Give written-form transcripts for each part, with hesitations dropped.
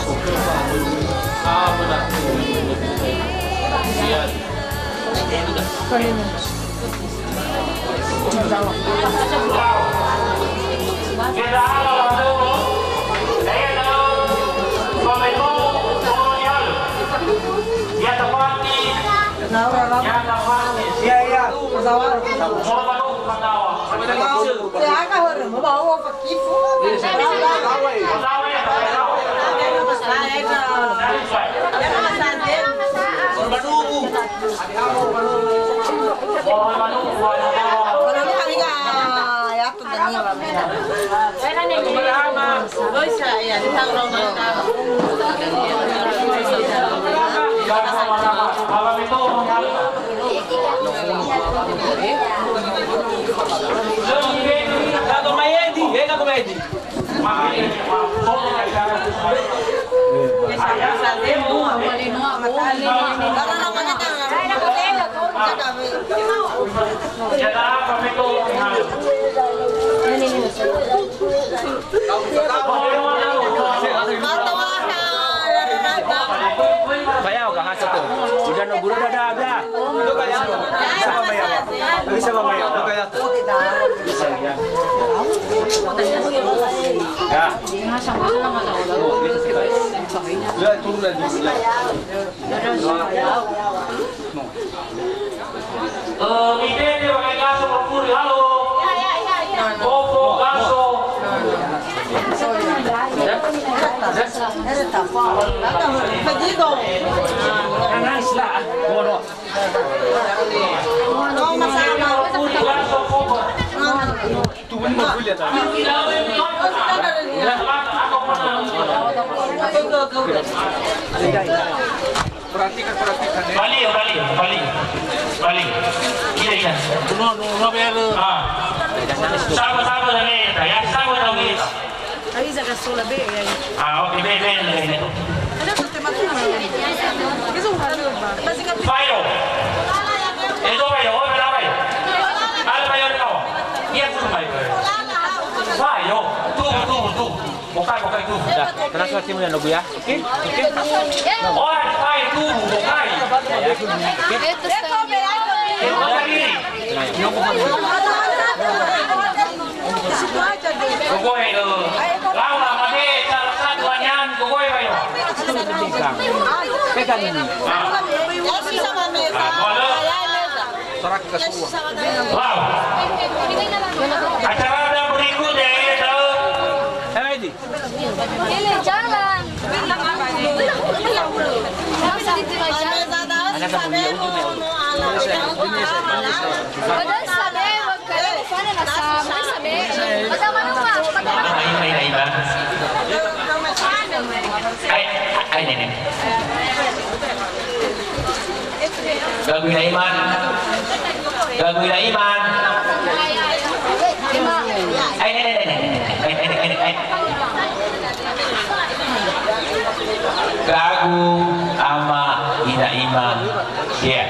Bayar kah hasil tu? Sudah nak guru dah ada. Itu kaya tu. Bisa bayar. Bisa bayar. Itu kaya tu. Bisa ya. Ya. Ya turun lagi. Ide dia pakai gaso berpuri halo. Bobo gaso. Perhatikan. Balik. Iya. No biar. Sama ni. Ya, sama lagi. Ahí se gastó la B. Oke, B. Ada tuh tema tuh. Itu harus basic. Bayo. Itu bayo, berapa bayo? Ada bayo kau? Iya, tu bayo. Bayo, tu. Bukan itu. Dah, transfer tim yang lagu ya. Oke. Oh, bayo tu, bukan. Kukuhay lo. Laula made satu anyan kukuhay bayo. Pegang ini. Serak ke semua. Wow. Acara ada berikutnya ya. Ini. Ini jalan. Anak kamu dia ujungnya. Padahal sabi, wag kayo sana nasabi sabi. Madama naman. Ay, nenek. Gagawin na iman. Ay, nenek. Gagu ama ina iman. Ya.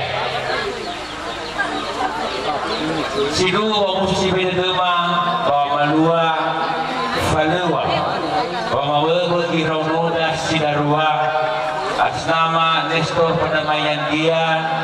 Sidu wa mususi bidema wa malua falewa wa mawe kirauno das sidarua atas nama Nestor Penamayan dia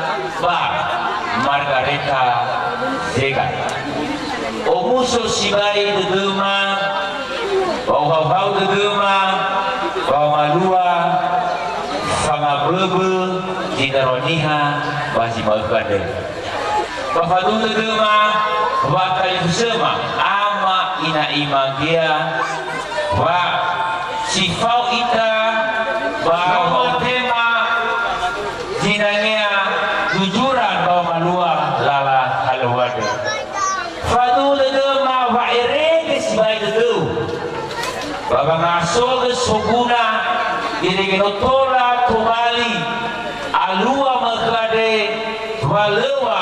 Margareta Zega o musuh sibai bidema wa hau bidema wa malua fama bebe sidaroniha wa simalkade Bafadu tegema wa kalifusema ama ina imagia wa sifau ita bahwa tema jinanya jujuran bahwa malua lala halwade fadu tegema wa irege sibai tegu baba ngaso ke soguna irege notola tumali alua magade walewa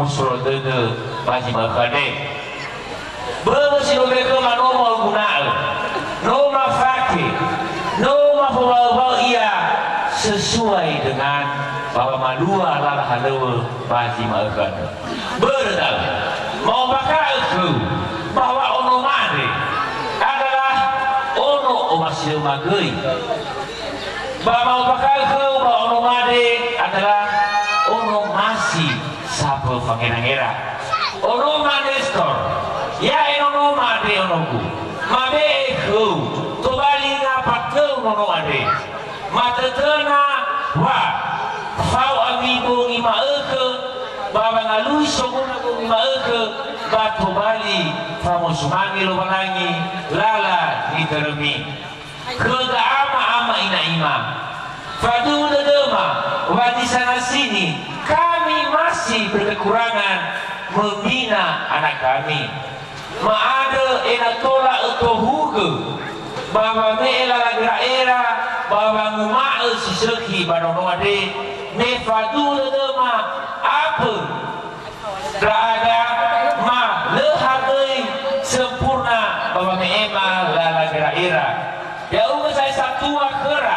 famusul dede baji makade bersih mereka manoma guna noma fakir noma pembawa ia sesuai dengan bahwa madua adalah halawa baji makade berdal mau bakal itu bahwa ono made adalah ono masih magui bahwa bakal itu bahwa ono made adalah ono masih sapa pangeran-era ono made store ya ono made ono ku made ku to bali ngapake ono made mata tena wa fau amigo ngima eke baba ngalui sokona ko ngima eke batu bali famo sumangi lo banangi lala diteremi kega ama ina ima fadu dedema wa di sana sini kami masih berkekurangan membina anak kami maada ena tola etohuge bahwa meela lagra-era bahwa ngumae siseki badonoade ne fadu dedema apa berada ma lehagai sempurna bahwa meema lagra-era ya umur saya satu akhira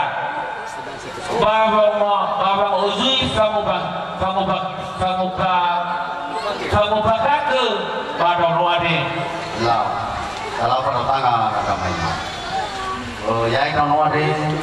bahwa uzui kamu bakake badonoade lah kalau penentang agama ini ya ikan wade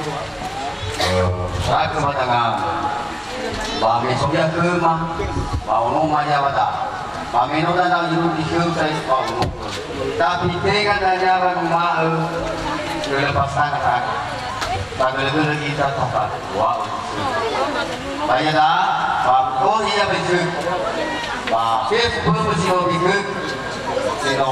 saya ke matanga bahwa besoknya ke mah bahwa nomanya pada bahwa menoda dan hidup di hidup saya bahwa tapi dengan adanya rumah dilepaskan kan bagaimana kita dapat wow banyak dah bahwa dia besok bahwa Facebook masih lebih sino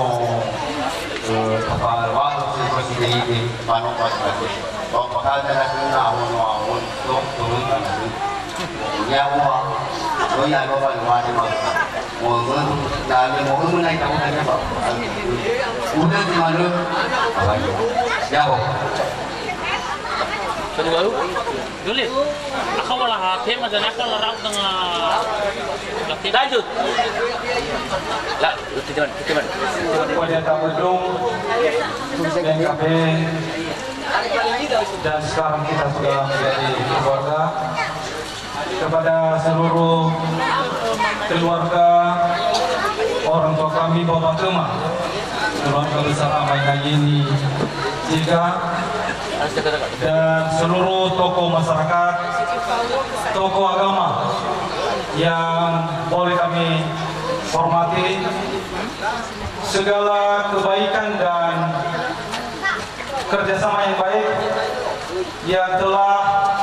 kapal waktu seperti ini panok pasti bakal ada awon turun kan nyawa lo ya lo kan wadi mau mau naik kamu naik apa udah di mana apa jauh baru dulit aku malah hati macam aku larang dengan lanjut lah teman pada tamu NKP dan sekarang kita sudah menjadi keluarga kepada seluruh keluarga orang tua kami Bapak Kema keluarga besar Amaina Yeni Jika dan seluruh tokoh masyarakat, tokoh agama yang boleh kami hormati, segala kebaikan dan kerjasama yang baik yang telah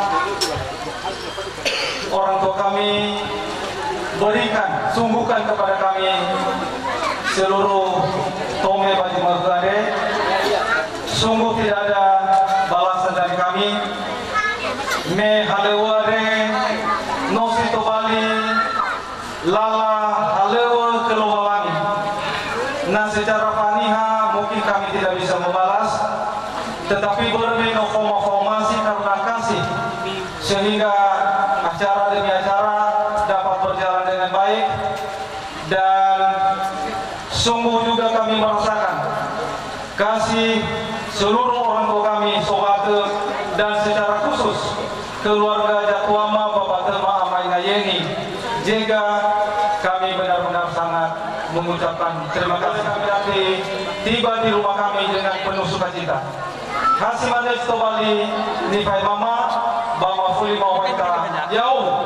orang tua kami berikan, sungguhkan kepada kami seluruh Tome Baji Margade. Sungguh tidak ada balasan dari kami. Me haleware nosito bali lala halewa kelowalani. Nah secara faniha mungkin kami tidak bisa membalas, tetapi berbeda formasi karena kasih sehingga acara demi acara dapat berjalan dengan baik dan sungguh juga kami merasakan kasih seluruh orang tua kami, Sobate, dan secara khusus keluarga Jatuama Bapak Tema Amaina Yeni. Jika kami benar-benar sangat mengucapkan terima kasih kami nanti tiba di rumah kami dengan penuh sukacita. Hasimane Stobali Nifai Mama Bama Fuli Mawaita Jauh.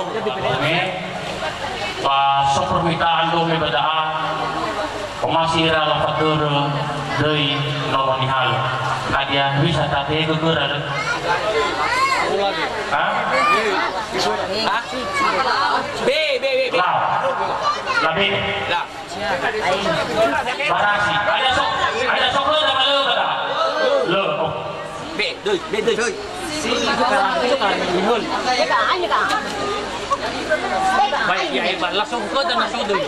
Pak permintaan domi badaan pemasira lafatur dari lawan hal kadia bisa tapi gugur ada lebih barasi ada sok lo sama lo kata lo baik ya hebat langsung ke dan langsung dulu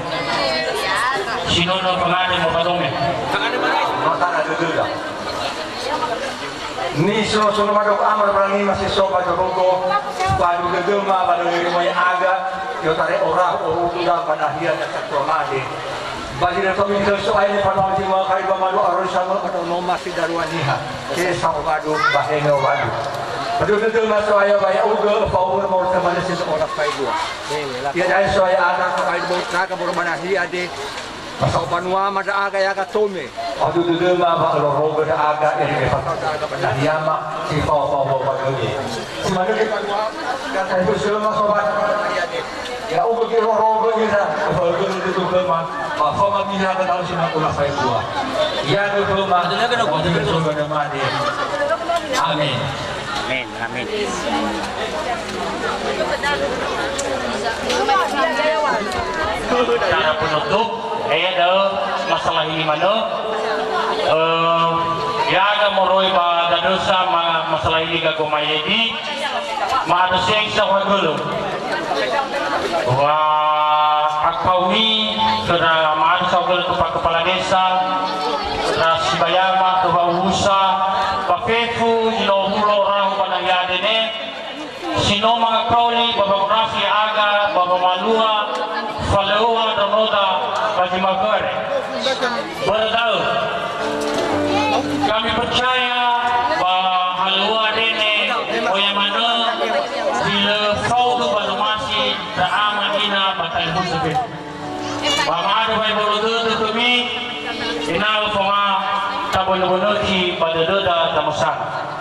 Sino na pangalan mo padome? Mata na dudula. Ni so madok amar perangi masih soba jogogo. Baru gegema baru moy aga. Yo tare ora udah panahia na katomade. Bagi na kami so ay panahon di mga kaiba malu aron sama atau no masih daruaniha. Kesa obado bahene obado. Padu gegema so ay baya uga power mo sa manasin oras pa igua. Ya dai so ay ana ka ay bo ka boro manahia de. Pasal panua mada aga ya katome. Adu gegema ba rogo da aga ini pasal aga panahia ma si po bagani. Si manu ke panua ka itu selama sobat panahia de. Ya ugo ke rogo ina bagani itu gegema. Fama biha ka tahu sina ko sa igua. Ya gegema aduna ka no ko so gegema de. Amin. Amin, amin. Cara penutup, ada masalah ini mana? Ya ada moroi pada dosa masalah ini gago mayedi, ada sengsa wagulu. Wah, akawi kena ada saudara kepala desa, ras bayama kebausa, pakefu jinohulo orang pada yadene. Sino mga kauli, babang rasi aga, babang malua, falua, damoda, bagi magare. Beritahu, kami percaya bahwa halua dene, oyamano, bila kau tu baru masih terama ina batal musibah. Bamadu bay borodo tu kami, ina ufama tabon-bonoki pada doda tamusan.